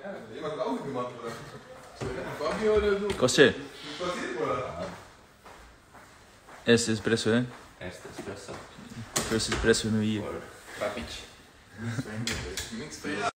Ja, jemand hat Auge gemacht, oder? Fabio oder so? Cos'è? Was passiert, oder? Erste Espresso, eh? Erste Espresso. First Espresso nur hier. Or Papic. Nichts